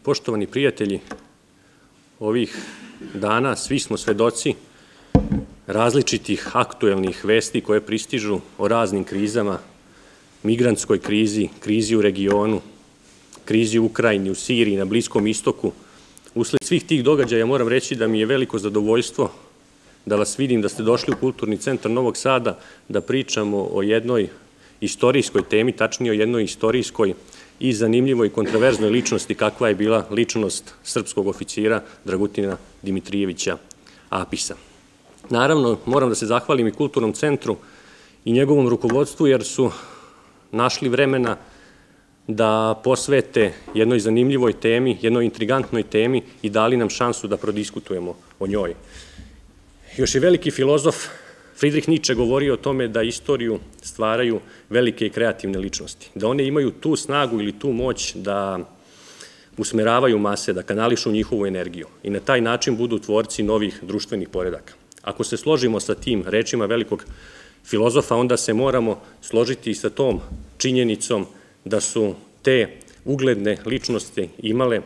Poštovani prijatelji, ovih dana svi smo svedoci različitih aktuelnih vesti koje pristižu o raznim krizama, migrantskoj krizi, krizi u regionu, krizi u Ukrajini, u Siriji, na Bliskom istoku. Usled svih tih događaja moram reći da mi je veliko zadovoljstvo da vas vidim, da ste došli u Kulturni centar Novog Sada, da pričamo o jednoj istorijskoj temi, tačnije o jednoj istorijskoj i zanimljivoj i kontroverznoj ličnosti kakva je bila ličnost srpskog oficira Dragutina Dimitrijevića Apisa. Naravno, moram da se zahvalim i Kulturnom centru i njegovom rukovodstvu jer su našli vremena da posvete jednoj zanimljivoj temi, jednoj intrigantnoj temi i dali nam šansu da prodiskutujemo o njoj. Još je veliki filozof Friedrich Nietzsche govorio o tome da istoriju stvaraju velike i kreativne ličnosti, da one imaju tu snagu ili tu moć da usmeravaju mase, da kanališu njihovu energiju i na taj način budu tvorci novih društvenih poredaka. Ako se složimo sa tim rečima velikog filozofa, onda se moramo složiti i sa tom činjenicom da su te ugledne ličnosti imale,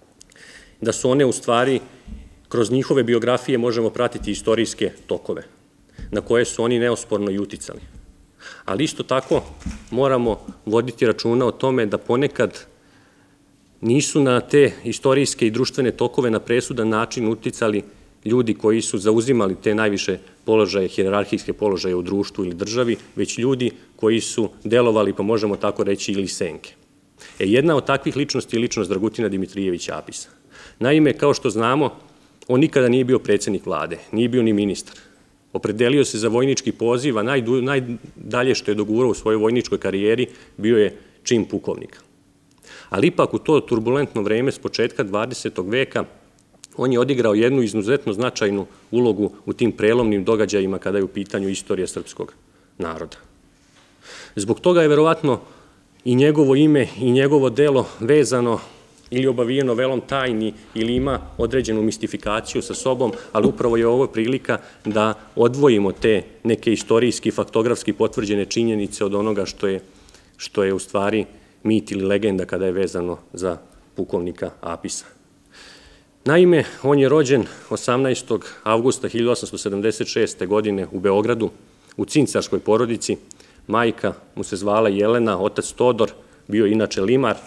da su one u stvari kroz njihove biografije možemo pratiti istorijske tokove na koje su oni neosporno i uticali. Ali isto tako moramo voditi računa o tome da ponekad nisu na te istorijske i društvene tokove na presudan način uticali ljudi koji su zauzimali te najviše položaje, hijerarhijske položaje u društvu ili državi, već ljudi koji su delovali, pa možemo tako reći, ili senke. Jedna od takvih ličnosti je ličnost Dragutina Dimitrijevića Apisa. Naime, kao što znamo, on nikada nije bio predsjednik vlade, nije bio ni ministar. Opredelio se za vojnički poziv, a najdalje što je dogurao u svojoj vojničkoj karijeri bio je čin pukovnika. Ali ipak u to turbulentno vreme s početka 20. veka on je odigrao jednu izuzetno značajnu ulogu u tim prelomnim događajima kada je u pitanju istorija srpskog naroda. Zbog toga je verovatno i njegovo ime i njegovo delo vezano ili obavijeno velom tajni ili ima određenu mistifikaciju sa sobom, ali upravo je ovo prilika da odvojimo te neke istorijski, faktografski potvrđene činjenice od onoga što je u stvari mit ili legenda kada je vezano za pukovnika Apisa. Naime, on je rođen 18. avgusta 1876. godine u Beogradu, u cincarskoj porodici. Majka mu se zvala Jelena, otac Todor, bio inače limar.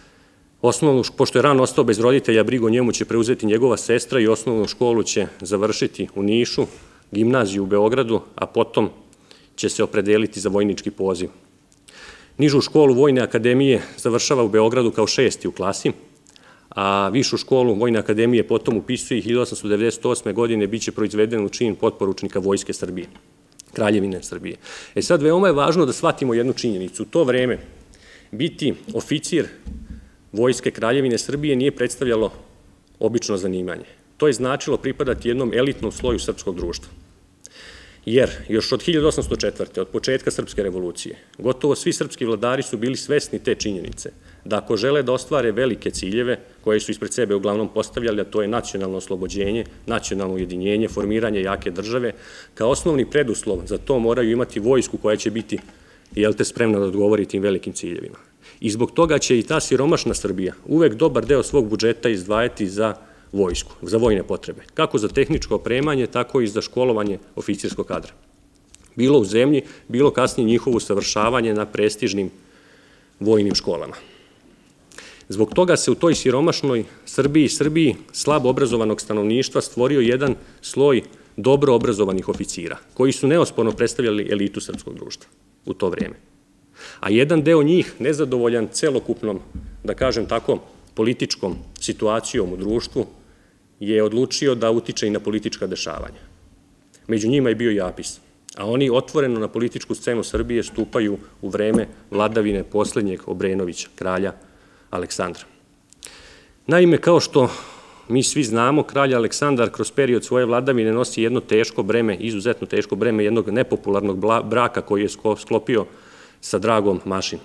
Pošto je rano ostao bez roditelja, brigu o njemu će preuzeti njegova sestra i osnovnu školu će završiti u Nišu, gimnaziju u Beogradu, a potom će se opredeliti za vojnički poziv. Nižu školu Vojne akademije završava u Beogradu kao 6. u klasi, a višu školu Vojne akademije potom upisuje i 1898. godine biće proizveden u čin potporučnika Vojske Srbije, Kraljevine Srbije. Sad, veoma je važno da shvatimo jednu činjenicu. U to vreme biti oficir Vojske Kraljevine Srbije nije predstavljalo obično zanimanje. To je značilo pripadati jednom elitnom sloju srpskog društva. Jer još od 1804. od početka Srpske revolucije, gotovo svi srpski vladari su bili svesni te činjenice, da ako žele da ostvare velike ciljeve, koje su ispred sebe uglavnom postavljali, a to je nacionalno oslobođenje, nacionalno ujedinjenje, formiranje jake države, kao osnovni preduslov za to moraju imati vojsku koja će biti, spremna da odgovori tim velikim ciljevima. I zbog toga će i ta siromašna Srbija uvek dobar deo svog budžeta izdvajati za vojsku, za vojne potrebe, kako za tehničko opremanje, tako i za školovanje oficirskog kadra. Bilo u zemlji, bilo kasnije njihovo usavršavanje na prestižnim vojnim školama. Zbog toga se u toj siromašnoj Srbiji slabo obrazovanog stanovništva stvorio jedan sloj dobro obrazovanih oficira, koji su neosporno predstavljali elitu srpskog društva u to vreme. A jedan deo njih, nezadovoljan celokupnom, da kažem tako, političkom situacijom u društvu, je odlučio da utiče i na politička dešavanja. Među njima je bio i Apis, a oni otvoreno na političku scenu Srbije stupaju u vreme vladavine poslednjeg Obrenovića, kralja Aleksandra. Naime, kao što mi svi znamo, kralj Aleksandar kroz period svoje vladavine nosi jedno teško breme, izuzetno teško breme jednog nepopularnog braka koji je sklopio sa Dragom Mašinom.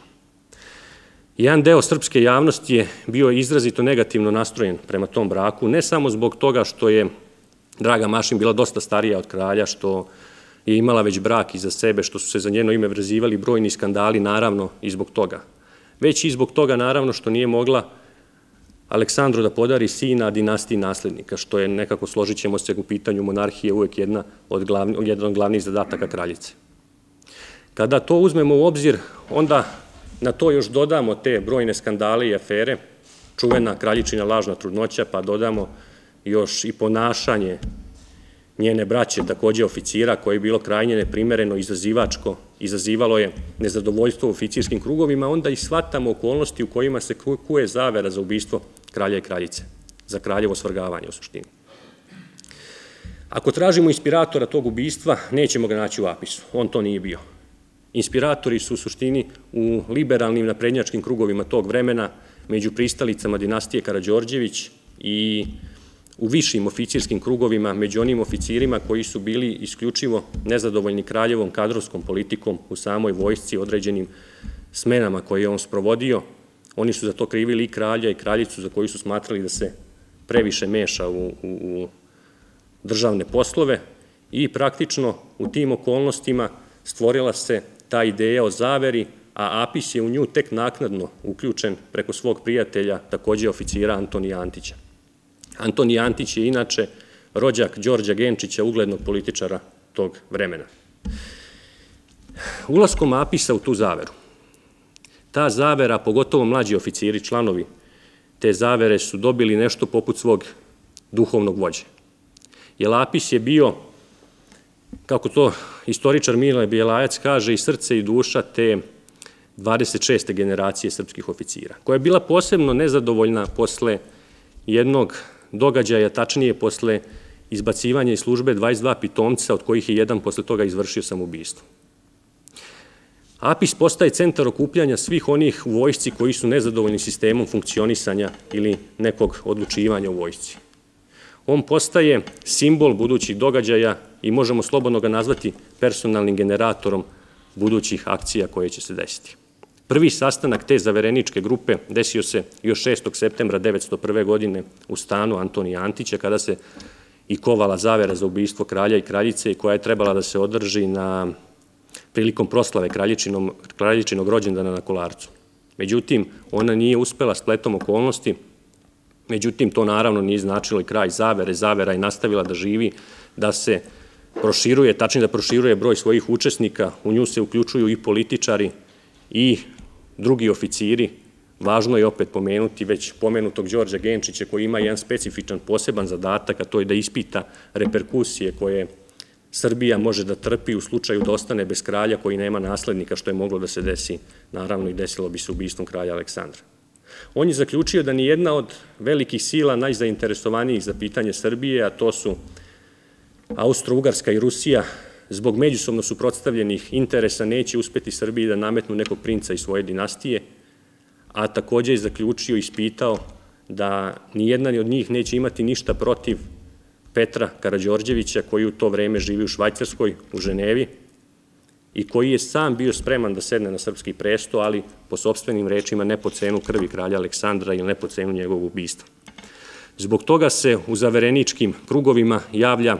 Jedan deo srpske javnosti je bio izrazito negativno nastrojen prema tom braku, ne samo zbog toga što je Draga Mašin bila dosta starija od kralja, što je imala već brak iza sebe, što su se za njeno ime vezivali brojni skandali, naravno i zbog toga. Već i zbog toga, naravno, što nije mogla Aleksandru da podari sina, a dinastiji naslednika, što je nekako, složit ćemo se, u pitanju monarhije uvek jedan od glavnih zadataka kraljice. Kada to uzmemo u obzir, onda na to još dodamo te brojne skandale i afere, čuvena kraljičina lažna trudnoća, pa dodamo još i ponašanje njene braće, takođe oficira, koje je bilo krajnje neprimereno, izazivačko, izazivalo je nezadovoljstvo u oficirskim krugovima, onda i shvatamo okolnosti u kojima se kuje zavera za ubistvo kralja i kraljice, za kraljevo svrgavanje u suštini. Ako tražimo inspiratora tog ubistva, nećemo ga naći u Apisu, on to nije bio. Inspiratori su u suštini u liberalnim naprednjačkim krugovima tog vremena, među pristalicama dinastije Karađorđević i u višim oficirskim krugovima, među onim oficirima koji su bili isključivo nezadovoljni kraljevom kadrovskom politikom u samoj vojsci, određenim smenama koje je on sprovodio. Oni su za to krivili i kralja i kraljicu, za koju su smatrali da se previše meša u državne poslove, i praktično u tim okolnostima stvorila se ta ideja o zaveri, a Apis je u nju tek naknadno uključen preko svog prijatelja, takođe oficira Antonija Antića. Antonije Antić je inače rođak Đorđa Genčića, uglednog političara tog vremena. Ulaskom Apisa u tu zaveru, ta zavera, pogotovo mlađi oficiri, članovi te zavere, su dobili nešto poput svog duhovnog vođe. Jer Apis je bio, kako to istoričar Mile Bjelajac kaže, i srce i duša te 26. generacije srpskih oficira, koja je bila posebno nezadovoljna posle jednog događaja, tačnije posle izbacivanja iz službe 22 pitomca, od kojih je jedan posle toga izvršio samoubistvo. Apis postaje centar okupljanja svih onih u vojsci koji su nezadovoljni sistemom funkcionisanja ili nekog odlučivanja u vojsci. On postaje simbol budućih događaja i možemo slobodno ga nazvati personalnim generatorom budućih akcija koje će se desiti. Prvi sastanak te zavereničke grupe desio se još 6. septembra 901. godine u stanu Antonija Antića, kada se i kovala zavera za ubistvo kralja i kraljice, koja je trebala da se održi prilikom proslave kraljičinog rođendana na Kolarcu. Međutim, ona nije uspela spletom okolnosti, međutim, to naravno nije značilo i kraj zavere. Zavera je nastavila da živi, da se proširuje, tačnije da proširuje broj svojih učesnika, u nju se uključuju i političari i drugi oficiri. Važno je opet pomenuti već pomenutog Đorđa Genčića, koji ima jedan specifičan, poseban zadatak, a to je da ispita reperkusije koje Srbija može da trpi u slučaju da ostane bez kralja koji nema naslednika, što je moglo da se desi, naravno i desilo bi se ubistvom kralja Aleksandra. On je zaključio da nijedna od velikih sila najzainteresovanijih za pitanje Srbije, a to su Austro-Ugarska i Rusija, zbog međusobno suprotstavljenih interesa neće uspeti Srbiji da nametnu nekog princa iz svoje dinastije, a takođe je zaključio i ispitao da nijedna od njih neće imati ništa protiv Petra Karađorđevića, koji u to vreme živi u Švajcarskoj, u Ženevi, i koji je sam bio spreman da sedne na srpski presto, ali po sopstvenim rečima ne po cenu krvi kralja Aleksandra ili ne po cenu njegovog ubistva. Zbog toga se u zavereničkim krugovima javlja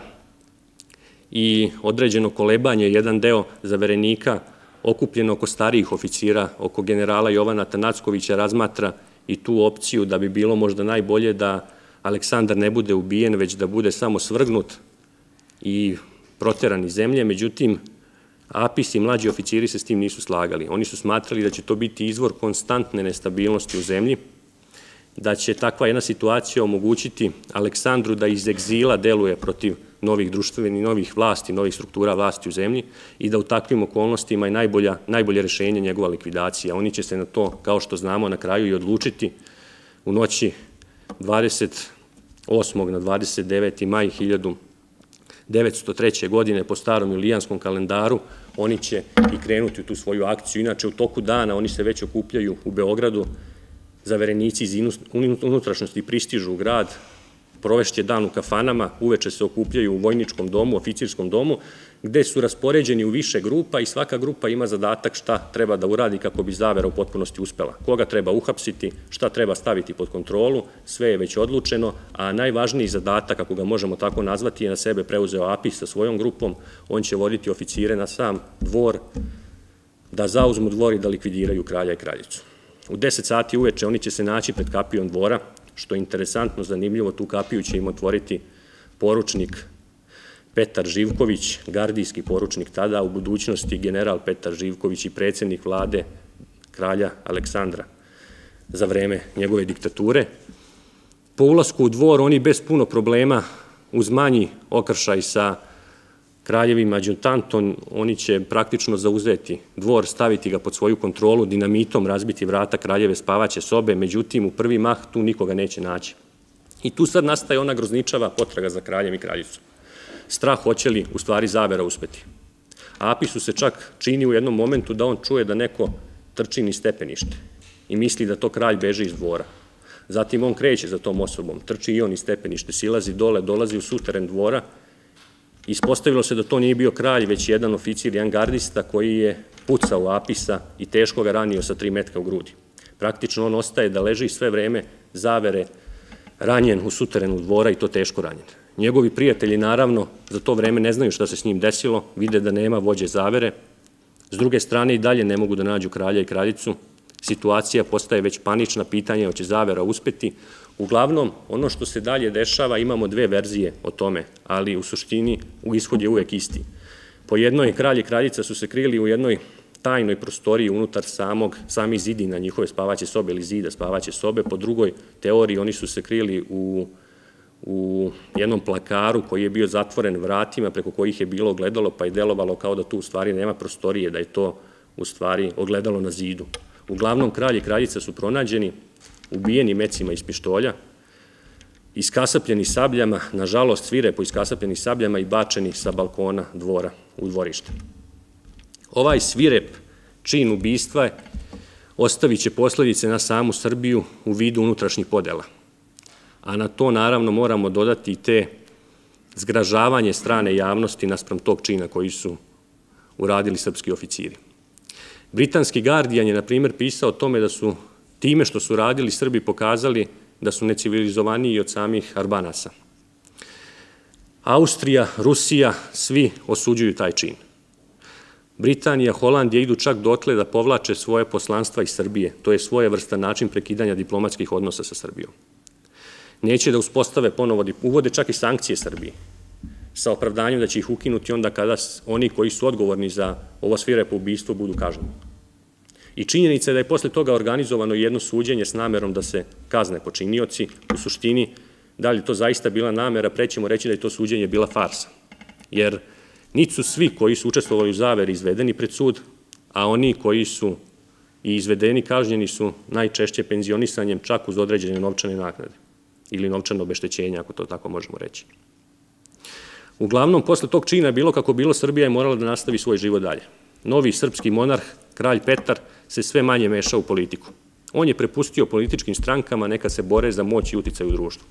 i određeno kolebanje. Jedan deo zaverenika, okupljen oko starijih oficira, oko generala Jovana Tanackovića, razmatra i tu opciju da bi bilo možda najbolje da Aleksandar ne bude ubijen, već da bude samo svrgnut i proteran iz zemlje. Međutim, Apis i mlađi oficiri se s tim nisu slagali. Oni su smatrali da će to biti izvor konstantne nestabilnosti u zemlji, da će takva jedna situacija omogućiti Aleksandru da iz egzila deluje protiv novih društvenih, novih vlasti, novih struktura vlasti u zemlji, i da u takvim okolnostima je najbolje rešenje njegova likvidacija. Oni će se na to, kao što znamo, na kraju i odlučiti. U noći 28. na 29. maj 1903. godine po starom julijanskom kalendaru oni će i krenuti u tu svoju akciju. Inače, u toku dana oni se već okupljaju u Beogradu, zaverenici iz unutrašnjosti pristižu u grad, provešće dan u kafanama, uveče se okupljaju u vojničkom domu, oficirskom domu, gde su raspoređeni u više grupa i svaka grupa ima zadatak šta treba da uradi kako bi zavera u potpunosti uspela. Koga treba uhapsiti, šta treba staviti pod kontrolu, sve je već odlučeno, a najvažniji zadatak, ako ga možemo tako nazvati, je na sebe preuzeo Apis sa svojom grupom. On će voditi oficire na sam dvor, da zauzmu dvor i da likvidiraju kralja i kraljicu. U 10 sati uveče oni će se naći pred kapijom dvora, što je interesantno, zanimljivo, tu kapiju će im otvoriti poručnik Petar Živković, gardijski poručnik tada, u budućnosti general Petar Živković i predsjednik vlade kralja Aleksandra za vreme njegove diktature. Po ulasku u Dvor oni bez puno problema, uz manji okršaj sa kraljevim adjutantom, oni će praktično zauzeti Dvor, staviti ga pod svoju kontrolu, dinamitom razbiti vrata kraljeve spavaće sobe, međutim u prvi mah tu nikoga neće naći. I tu sad nastaje ona grozničava potraga za kraljem i kraljicom. Strah hoće li u stvari zavera uspeti. Apisu se čak čini u jednom momentu da on čuje da neko trči niz stepenište i misli da to kralj beži iz Dvora. Zatim on kreće za tom osobom, trči i on iz stepenište, silazi dole, dolazi u suteren Dvora. Ispostavilo se da to nije bio kralj, već jedan oficir, jedan gardista koji je pucao Apisa i teško ga ranio sa 3 metka u grudi. Praktično on ostaje da leži sve vreme zavere ranjen u suterenu Dvora i to teško ranjen. Njegovi prijatelji, naravno, za to vreme ne znaju šta se s njim desilo, vide da nema vođe zavere. S druge strane i dalje ne mogu da nađu kralja i kraljicu. Situacija postaje već panična, pitanje hoće zavera uspeti. Uglavnom, ono što se dalje dešava, imamo 2 verzije o tome, ali u suštini ishod je uvek isti. Po jednoj, kralj i kraljica su se krili u jednoj tajnoj prostoriji unutar samih zidina njihove spavaće sobe ili zida spavaće sobe. Po drugoj teoriji oni su se krili u jednom plakaru koji je bio zatvoren vratima preko kojih je bilo ogledalo, pa je delovalo kao da tu u stvari nema prostorije, da je to u stvari ogledalo na zidu. Uglavnom, kralj i kraljica su pronađeni, ubijeni mecima iz pištolja, iskasapljeni sabljama, nažalost svirepo iskasapljeni sabljama i bačeni sa balkona Dvora u dvorište. Ovaj svirep čin ubistva ostavit će posledice na samu Srbiju u vidu unutrašnjih podela. A na to naravno moramo dodati i te zgražavanje strane javnosti naspram tog čina koji su uradili srpski oficiri. Britanski Guardian je, na primjer, pisao o tome da su time što su radili Srbi pokazali da su necivilizovaniji od samih Arbanasa. Austrija, Rusija, svi osuđuju taj čin. Britanija, Holandija idu čak dotle da povlače svoje poslanstva iz Srbije. To je svojevrstan način prekidanja diplomatskih odnosa sa Srbijom. Neće da uspostave ponovo, uvode čak i sankcije Srbiji, sa opravdanjem da će ih ukinuti onda kada oni koji su odgovorni za ovo svirepo ubistvo budu kažnjeni. I činjenica je da je posle toga organizovano jedno suđenje s namerom da se kazne počinioci. U suštini, da li to zaista bila namera, prećemo reći da je to suđenje bila farsa. Jer niti su svi koji su učestvovali u zaveri izvedeni pred sud, a oni koji su i izvedeni kažnjeni su najčešće penzionisanjem čak uz određene novčane naknade ili novčano obeštećenje, ako to tako možemo reći. Uglavnom, posle tog čina, bilo kako bilo, Srbija je morala da nastavi svoj život dalje. Novi srpski monarh, kralj Petar, se sve manje meša u politiku. On je prepustio političkim strankama neka se bore za moć i uticaj u društvu.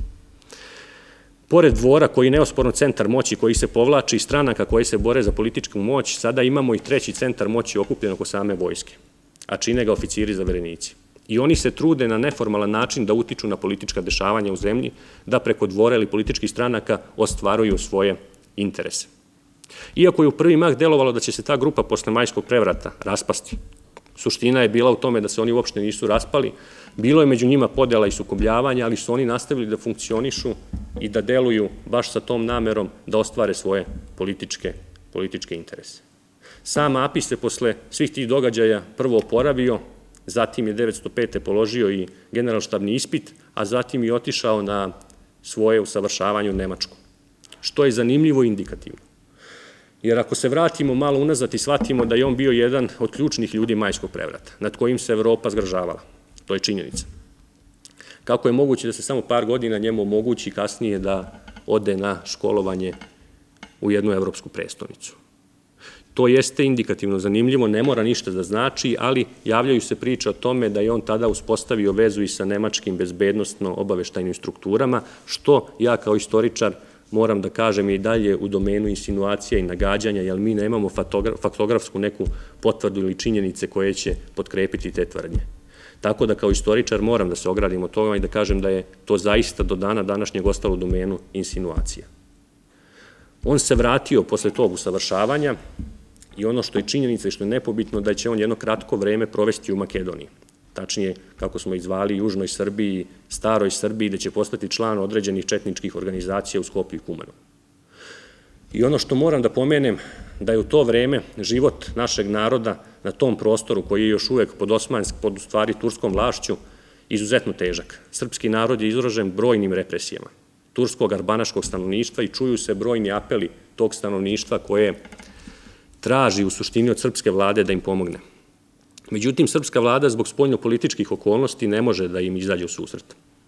Pored Dvora, koji je neosporno centar moći koji se povlači, stranaka koje se bore za političku moć, sada imamo i 3. centar moći okupljen oko same vojske, a čine ga oficiri zaverenici. I oni se trude na neformalan način da utiču na politička dešavanja u zemlji, da preko Dvora ili političkih stranaka ostvaruju svoje interese. Iako je u prvi mah delovalo da će se ta grupa posle majskog prevrata raspasti, suština je bila u tome da se oni uopšte nisu raspali, bilo je među njima podela i sukobljavanja, ali su oni nastavili da funkcionišu i da deluju baš sa tom namerom da ostvare svoje političke interese. Sam Apis se posle svih tih događaja prvo oporavio, zatim je 905. položio i generalštabni ispit, a zatim je otišao na svoje usavršavanje u Nemačku, što je zanimljivo i indikativno. Jer ako se vratimo malo unazad i shvatimo da je on bio jedan od ključnih ljudi majskog prevrata, nad kojim se Evropa zgražavala, to je činjenica. Kako je moguće da se samo par godina njemu omogući kasnije da ode na školovanje u jednu evropsku prestonicu? To jeste indikativno zanimljivo, ne mora ništa da znači, ali javljaju se priče o tome da je on tada uspostavio vezu i sa nemačkim bezbednostno-obaveštajnim strukturama, što ja kao istoričar moram da kažem i dalje u domenu insinuacija i nagađanja, jer mi nemamo faktografsku neku potvrdu ili činjenice koje će potkrepiti te tvrdnje. Tako da kao istoričar moram da se ogradim od toga i da kažem da je to zaista do dana današnjeg ostalo u domenu insinuacija. On se vratio posle tog usavršavanja i ono što je činjenica i što je nepobitno da će on jedno kratko vreme provesti u Makedoniji. tačnije, kako smo ih zvali, Južnoj Srbiji, Staroj Srbiji, gde će postati član određenih četničkih organizacija u Skoplju i Kumanovu. I ono što moram da pomenem, da je u to vreme život našeg naroda na tom prostoru, koji je još uvek pod u stvari turskom vlašću, izuzetno težak. Srpski narod je izložen brojnim represijama turskog arbanaškog stanovništva i čuju se brojni apeli tog stanovništva koje traži u suštini od srpske vlade da im pomogne. Međutim, srpska vlada zbog spoljnopolitičkih okolnosti ne može da im izađe u susret.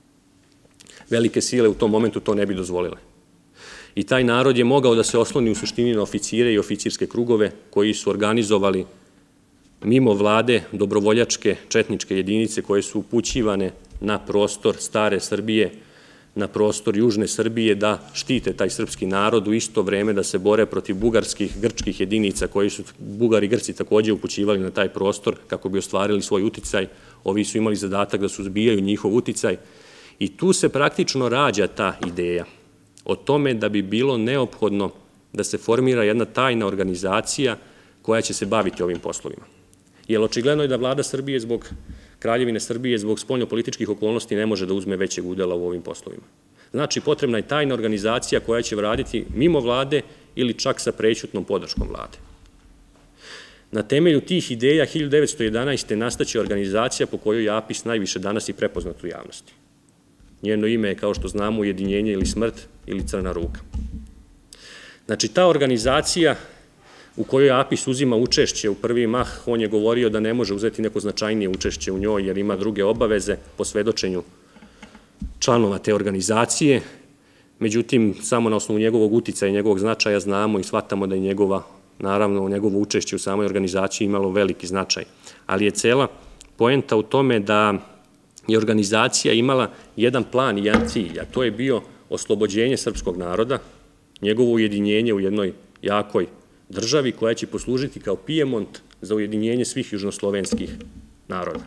Velike sile u tom momentu to ne bi dozvolile. I taj narod je mogao da se osloni u suštini na oficire i oficirske krugove koji su organizovali mimo vlade dobrovoljačke četničke jedinice koje su upućivane na prostor Stare Srbije, na prostor Južne Srbije da štite taj srpski narod, u isto vreme da se bore protiv bugarskih, grčkih jedinica koji su Bugari i Grci takođe upućivali na taj prostor kako bi ostvarili svoj uticaj. Ovi su imali zadatak da suzbijaju njihov uticaj i tu se praktično rađa ta ideja o tome da bi bilo neophodno da se formira jedna tajna organizacija koja će se baviti ovim poslovima. Jer očigledno je da vlada Srbije zbog Kraljevine Srbije zbog spoljnopolitičkih okolnosti ne može da uzme većeg udela u ovim poslovima. Znači, potrebna je tajna organizacija koja će raditi mimo vlade ili čak sa prećutnom podrškom vlade. Na temelju tih ideja 1911. nastaće organizacija po kojoj je APIS najviše danas i prepoznat u javnosti. Njeno ime je, kao što znamo, Ujedinjenje ili smrt ili Crna ruka. Znači, ta organizacija u kojoj APIS uzima učešće u prvi mah, on je govorio da ne može uzeti neko značajnije učešće u njoj jer ima druge obaveze po svedočenju članova te organizacije. Međutim, samo na osnovu njegovog uticaja i njegovog značaja znamo i shvatamo da je njegovo učešće u samoj organizaciji imalo veliki značaj. Ali je cela poenta u tome da je organizacija imala jedan plan i jedan cilj, a to je bio oslobođenje srpskog naroda, njegovo ujedinjenje u jednoj jakoj državi koja će poslužiti kao Pijemont za ujedinjenje svih južnoslovenskih naroda.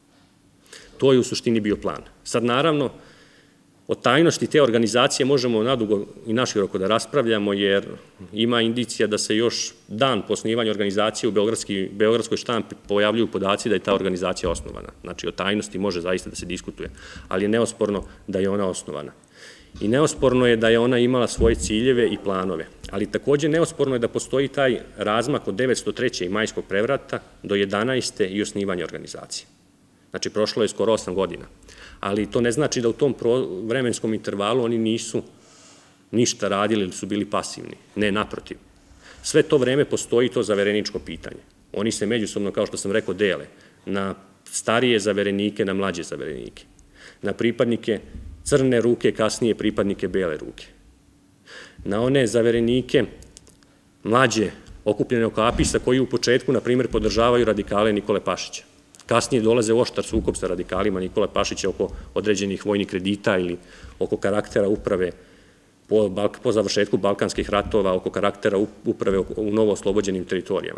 To je u suštini bio plan. Sad, naravno, o tajnosti te organizacije možemo nadugo i naširoko da raspravljamo, jer ima indicija da se još dan po osnivanju organizacije u beogradskoj štampi pojavljuju podaci da je ta organizacija osnovana. Znači, o tajnosti može zaista da se diskutuje, ali je neosporno da je ona osnovana. I neosporno je da je ona imala svoje ciljeve i planove, ali takođe neosporno je da postoji taj razmak od 903. i majskog prevrata do 11. i osnivanja organizacije. Znači, prošlo je skoro 8 godina, ali to ne znači da u tom vremenskom intervalu oni nisu ništa radili ili su bili pasivni. Ne, naprotiv. Sve to vreme postoji to zavereničko pitanje. Oni se međusobno, kao što sam rekao, dele na starije zaverenike, na mlađe zaverenike, na pripadnike Crne ruke, kasnije pripadnike Bele ruke. Na one zaverenike mlađe okupljene oko APIS-a koji u početku, na primjer, podržavaju radikale Nikole Pašića. Kasnije dolaze u oštar sukob sa radikalima Nikole Pašića oko određenih vojnih kredita ili oko karaktera uprave po završetku Balkanskih ratova, oko karaktera uprave u novo oslobođenim teritorijama.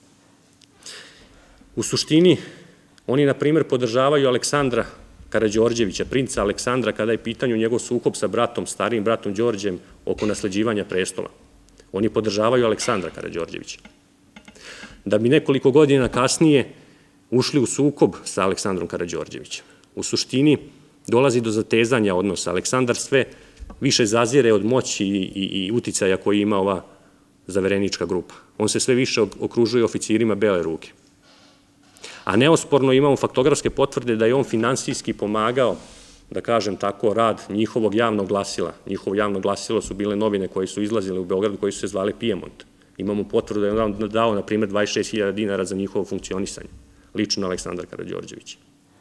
U suštini, oni, na primjer, podržavaju Aleksandra Karađorđevića, princa Aleksandra, kada je pitanju njegov sukob sa starijim bratom Đorđem oko nasleđivanja prestola. Oni podržavaju Aleksandra Karađorđevića. Da bi nekoliko godina kasnije ušli u sukob sa Aleksandrom Karađorđevićem. U suštini dolazi do zatezanja odnosa. Aleksandar sve više zazire od moći i uticaja koji ima ova zaverenička grupa. On se sve više okružuje oficirima Bele ruke. A neosporno imamo faktografske potvrde da je on finansijski pomagao, da kažem tako, rad njihovog javnog glasila. Njihovo javno glasilo su bile novine koje su izlazile u Beogradu, koji su se zvale Pijemont. Imamo potvrdu da je on dao, na primjer, 26.000 dinara za njihovo funkcionisanje. Lično Aleksandar Karađorđević.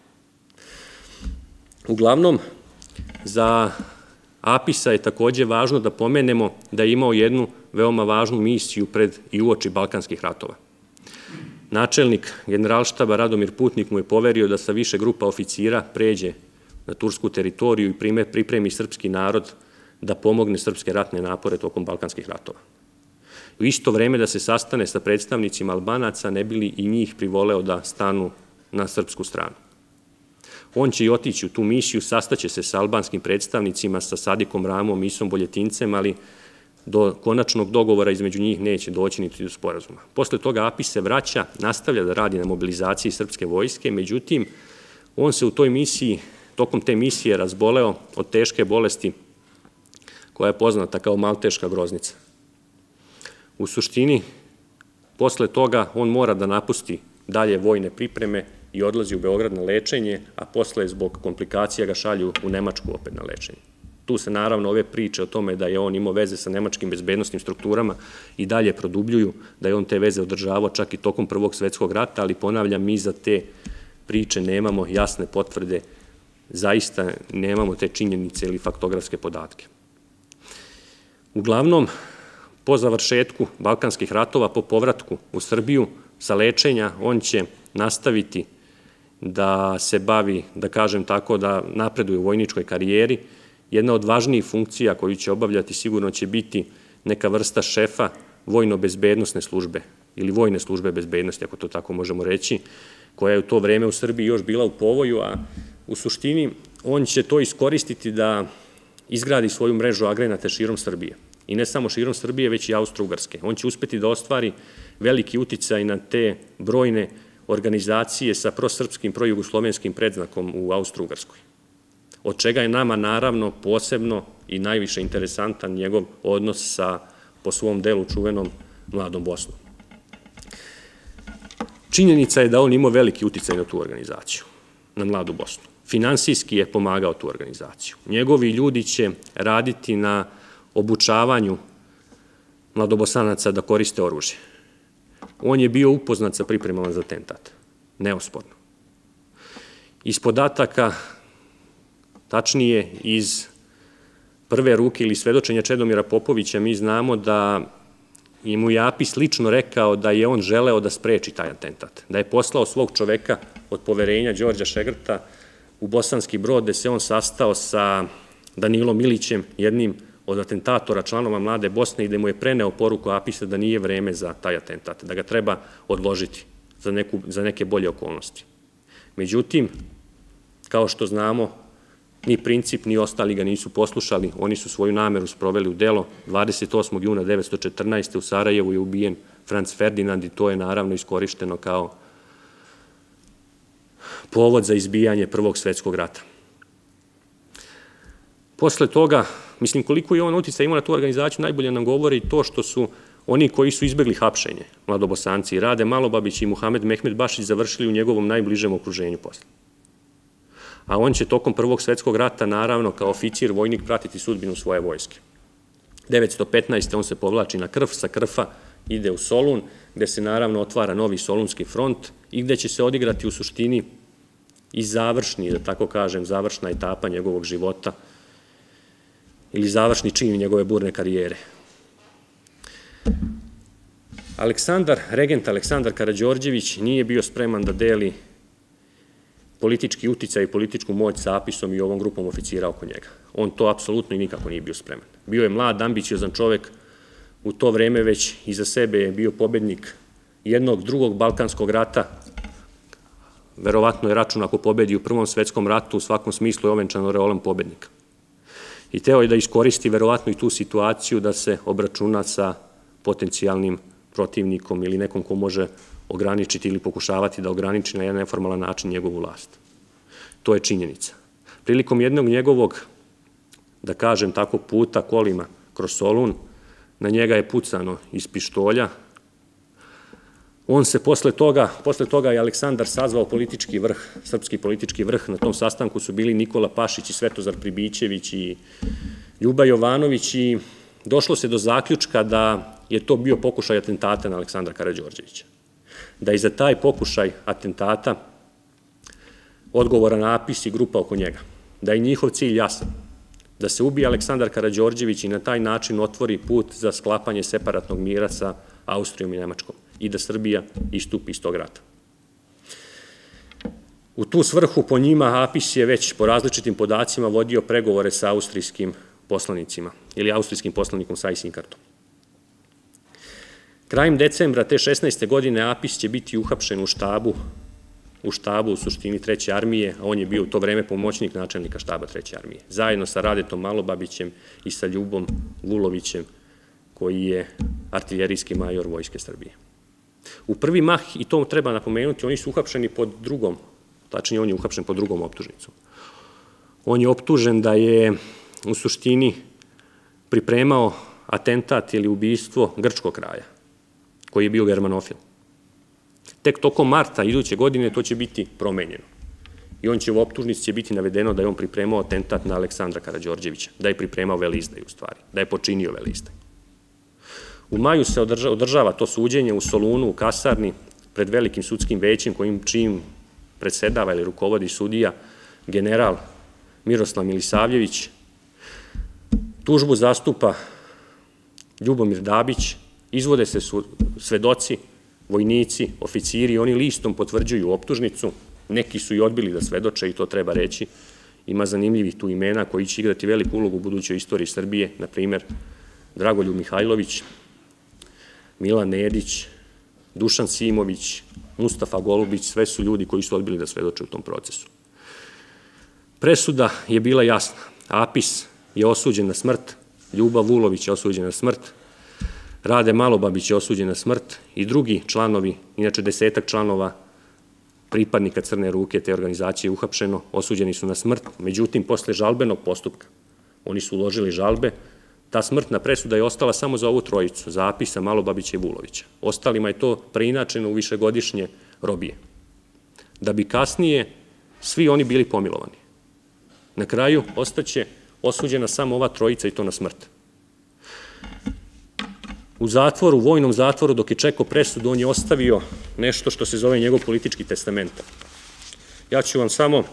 Uglavnom, za APIS-a je takođe važno da pomenemo da je imao jednu veoma važnu misiju pred i uoči Balkanskih ratova. Načelnik generalštaba Radomir Putnik mu je poverio da sa više grupa oficira pređe na tursku teritoriju i pripremi srpski narod da pomogne srpske ratne napore tokom Balkanskih ratova. U isto vreme da se sastane sa predstavnicima Albanaca, ne bi li i njih privoleo da stanu na srpsku stranu. On će i otići u tu misiju, sastaće se sa albanskim predstavnicima, sa Sadikom Ramom, Isom Boljetincem, ali do konačnog dogovora između njih neće doći niti do sporazuma. Posle toga APIS se vraća, nastavlja da radi na mobilizaciji srpske vojske, međutim, On se u toj misiji, tokom te misije, razboleo od teške bolesti koja je poznata kao malteška groznica. U suštini, posle toga on mora da napusti dalje vojne pripreme i odlazi u Beograd na lečenje, a posle zbog komplikacija ga šalju u Nemačku opet na lečenje. Tu se naravno ove priče o tome da je on imao veze sa nemačkim bezbednosnim strukturama i dalje produbljuju, da je on te veze održavao čak i tokom Prvog svetskog rata, ali ponavljam, mi za te priče nemamo jasne potvrde, zaista nemamo te činjenice ili faktografske podatke. Uglavnom, po završetku Balkanskih ratova, po povratku u Srbiju sa lečenja, on će nastaviti da se bavi, da kažem tako, da napreduje u vojničkoj karijeri. Jedna od važnijih funkcija koju će obavljati sigurno će biti neka vrsta šefa vojno-bezbednosne službe ili vojne službe bezbednosti, ako to tako možemo reći, koja je u to vreme u Srbiji još bila u povoju, a u suštini on će to iskoristiti da izgradi svoju mrežu agrenata širom Srbije. I ne samo širom Srbije, već i Austro-Ugarske. On će uspeti da ostvari veliki uticaj na te brojne organizacije sa prosrpskim, projugoslovenskim predznakom u Austro-Ugarskoj. Od čega je nama naravno posebno i najviše interesantan njegov odnos sa, po svom delu, čuvenom Mladom Bosnom. Činjenica je da on imao veliki uticaj na tu organizaciju, na Mladu Bosnu. Finansijski je pomagao tu organizaciju. Njegovi ljudi će raditi na obučavanju mladobosanaca da koriste oružje. On je bio upoznat sa pripremama za atentat, neosporno. Iz podataka, tačnije iz prve ruke ili svedočenja Čedomira Popovića, mi znamo da mu je Apis lično rekao da je on želeo da spreči taj atentat, da je poslao svog čoveka od poverenja Đorđa Šegrta u Bosanski Brod, gde se on sastao sa Danilom Ilićem, jednim od atentatora članova Mlade Bosne, i gde mu je preneo poruku Apisa da nije vreme za taj atentat, da ga treba odložiti za neke bolje okolnosti. Međutim, kao što znamo, ni Princip, ni ostali ga nisu poslušali, oni su svoju nameru sproveli u delo. 28. juna 1914. u Sarajevu je ubijen Franz Ferdinand i to je naravno iskorišteno kao povod za izbijanje Prvog svetskog rata. Posle toga, mislim, koliko je on uticaj imao na tu organizaciju, najbolje nam govori to što su oni koji su izbegli hapšenje, mladobosanci, Rade Malobabić i Muhamed Mehmed Bašić, završili u njegovom najbližem okruženju posle. A on će tokom Prvog svetskog rata, naravno, kao oficir, vojnik, pratiti sudbinu svoje vojske. 1915. on se povlači na Krf, sa Krfa ide u Solun, gde se naravno otvara novi Solunski front i gde će se odigrati u suštini i završni, da tako kažem, završna etapa njegovog života ili završni čin njegove burne karijere. Regent Aleksandar Karađorđević nije bio spreman da deli politički uticaj i političku moć sa Apisom i ovom grupom oficira oko njega. On to apsolutno i nikako nije bio spreman. Bio je mlad, ambiciozan čovek, u to vreme već iza sebe je bio pobednik jednog drugog Balkanskog rata, verovatno je račun ako pobedi u Prvom svetskom ratu, u svakom smislu je ovenčan oreolom pobednika. I teo je da iskoristi verovatno i tu situaciju da se obračuna sa potencijalnim protivnikom ili nekom ko može ograničiti ili pokušavati da ograniči na jedan neformalan način njegovu vlast. To je činjenica. Prilikom jednog njegovog, da kažem tako, puta kolima kroz Solun, na njega je pucano iz pištolja. On se posle toga je Aleksandar sazvao politički vrh, srpski politički vrh. Na tom sastanku su bili Nikola Pašić i Svetozar Pribićević i Ljuba Jovanović i došlo se do zaključka da je to bio pokušaj atentata na Aleksandra Karađorđevića. Da je za taj pokušaj atentata odgovoran Apis i grupa oko njega. Da je njihov cilj jasan. Da se ubije Aleksandar Karađorđević i na taj način otvori put za sklapanje separatnog mira sa Austrijom i Nemačkom i da Srbija istupi iz tog rata. U tu svrhu po njima Apis je već po različitim podacima vodio pregovore sa austrijskim poslanicima ili austrijskim poslanikom Seyss-Inquartom. Krajem decembra te 16. godine Apis će biti uhapšen u štabu u suštini Treće armije, a on je bio u to vreme pomoćnik načelnika štaba Treće armije, zajedno sa Radetom Malobabićem i sa Ljubom Vulovićem, koji je artiljerijski major Vojske Srbije. U prvi mah, i to treba napomenuti, oni su uhapšeni pod drugom tačnije on je uhapšen pod drugom optužnicom. On je optužen da je u suštini pripremao atentat ili ubistvo grčkog kralja, koji je bio germanofil. Tek tokom marta iduće godine to će biti promenjeno. I on će u optužnici će biti navedeno da je on pripremao atentat na Aleksandra Karađorđevića, da je pripremao veleizdaju u stvari, da je počinio veleizdaju. U maju se održava to suđenje u Solunu, u kasarni, pred velikim sudskim većem čim predsedava ili rukovodi sudija general Miroslav Milisavljević. Tužbu zastupa Ljubomir Dabić, izvode se svedoci, vojnici, oficiri, oni listom potvrđuju optužnicu, neki su i odbili da svedoče i to treba reći. Ima zanimljivih tu imena koji će igrati veliku ulogu u budućoj istoriji Srbije, na primer Dragoljub Mihajlović, Milan Nedić, Dušan Simović, Mustafa Golubić, sve su ljudi koji su odbili da svedoče u tom procesu. Presuda je bila jasna. Apis je osuđen na smrt, Ljubav Vulović je osuđen na smrt, Rade Malobabić je osuđen na smrt i drugi članovi, inače 10-ak članova pripadnika Crne ruke te organizacije uhapšeno, osuđeni su na smrt. Međutim, posle žalbenog postupka, oni su uložili žalbe, ta smrtna presuda je ostala samo za ovu trojicu, za Apisa, Malobabića i Vulovića. Ostalima je to preinačeno u višegodišnje robije. Da bi kasnije svi oni bili pomilovani. Na kraju ostaće osuđena samo ova trojica i to na smrt. U zatvoru, u vojnom zatvoru, dok je čekao presudu, on je ostavio nešto što se zove njegov politički testament. Ja ću vam samo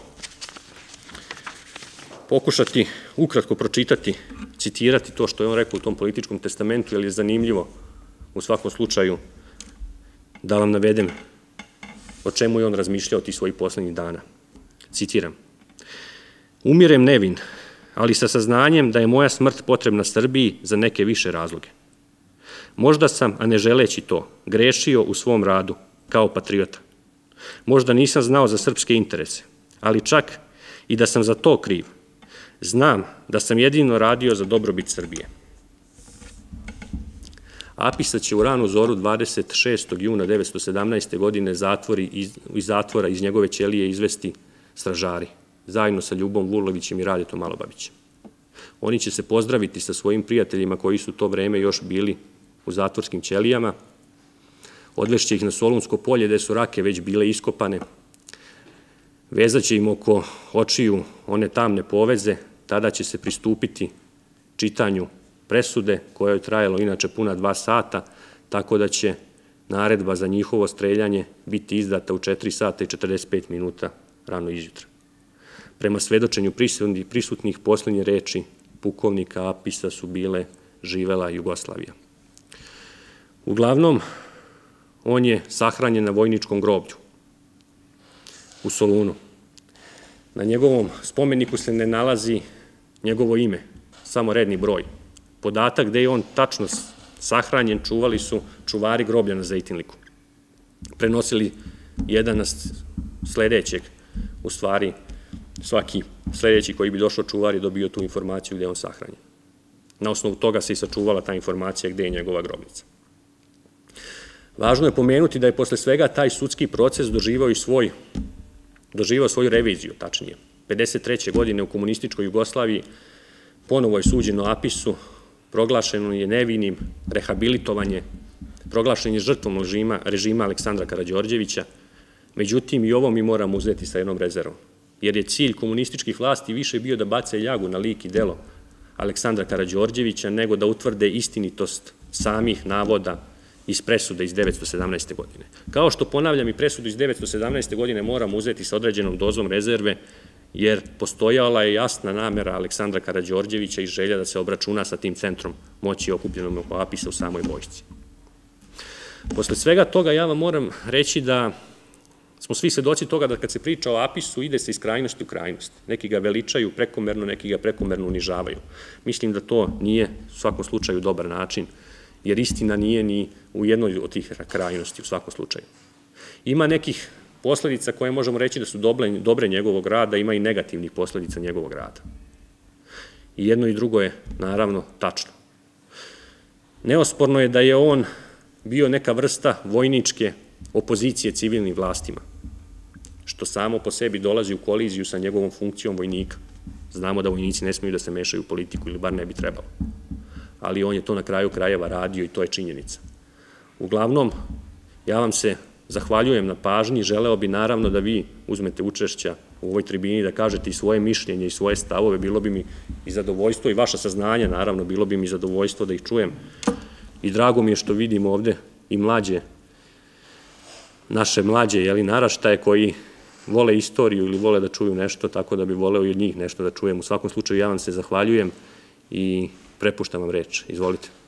pokušati ukratko pročitati, citirati to što je on rekao u tom političkom testamentu, jer je zanimljivo u svakom slučaju da vam navedem o čemu je on razmišljao tih svojih poslednjih dana. Citiram. Umirem nevin, ali sa saznanjem da je moja smrt potrebna Srbiji za neke više razloge. Možda sam, a ne želeći to, grešio u svom radu kao patriota. Možda nisam znao za srpske interese, ali čak i da sam za to kriv, znam da sam jedino radio za dobrobit Srbije. Apisa će u ranu zoru 26. juna 1917. godine iz zatvora iz njegove ćelije izvesti stražari, zajedno sa Ljubom Vulovićem i Radetom Malobabićem. Oni će se pozdraviti sa svojim prijateljima koji su to vreme još bili u zatvorskim ćelijama, odvešće ih na Solunsko polje gde su rake već bile iskopane, vezaće im oko očiju one tamne poveze, tada će se pristupiti čitanju presude koja je trajalo inače puna 2 sata, tako da će naredba za njihovo streljanje biti izdata u 4 sata i 45 minuta rano izjutra. Prema svedočenju prisutnih poslednje reči pukovnika Apisa su bile živela Jugoslavija. Uglavnom, on je sahranjen na vojničkom groblju u Solunu. Na njegovom spomeniku se ne nalazi njegovo ime, samo redni broj. Podatak gde je on tačno sahranjen čuvali su čuvari groblja na Zejtinliku. Prenosili jedan na sledećeg, u stvari svaki sledeći koji bi došao čuvar je dobio tu informaciju gde je on sahranjen. Na osnovu toga se i sačuvala ta informacija gde je njegova grobnica. Važno je pomenuti da je posle svega taj sudski proces doživao svoju reviziju, tačnije. 1953. godine u komunističkoj Jugoslaviji ponovo je suđeno Apisu, proglašeno je nevinim, rehabilitovanje, proglašen je žrtvom režima Aleksandra Karađorđevića, međutim i ovo mi moramo uzeti sa jednom rezervom, jer je cilj komunističkih vlasti više bio da bace ljagu na lik i delo Aleksandra Karađorđevića nego da utvrde istinitost samih navoda iz presude iz 1917. godine. Kao što ponavljam i presudu iz 1917. godine moramo uzeti sa određenom dozom rezerve, jer postojala je jasna namera Aleksandra Karađorđevića i želja da se obračuna sa tim centrom moći okupljenom oko Apisa u samoj vojsci. Posle svega toga ja vam moram reći da smo svi svedoci toga da kad se priča o Apisu ide se iz krajnosti u krajnost. Neki ga veličaju prekomerno, neki ga prekomerno unižavaju. Mislim da to nije u svakom slučaju dobar način, jer istina nije ni u jednoj od tih krajnosti u svakom slučaju. Ima nekih posledica koje možemo reći da su dobre njegovog rada, ima i negativnih posledica njegovog rada. I jedno i drugo je, naravno, tačno. Neosporno je da je on bio neka vrsta vojničke opozicije civilnim vlastima, što samo po sebi dolazi u koliziju sa njegovom funkcijom vojnika. Znamo da vojnici ne smiju da se mešaju u politiku, ili bar ne bi trebalo. Ali on je to na kraju krajeva radio i to je činjenica. Uglavnom, ja vam se zahvaljujem na pažnji, želeo bi naravno da vi uzmete učešća u ovoj tribini, da kažete i svoje mišljenje i svoje stavove, bilo bi mi i zadovoljstvo i vaša saznanja, naravno, bilo bi mi zadovoljstvo da ih čujem. I drago mi je što vidim ovde i naše mlađe naraštaje koji vole istoriju ili vole da čuju nešto, tako da bi voleo i od njih nešto da čujem. U svakom slučaju ja vam se zahvaljujem i prepuštam vam reč. Izvolite.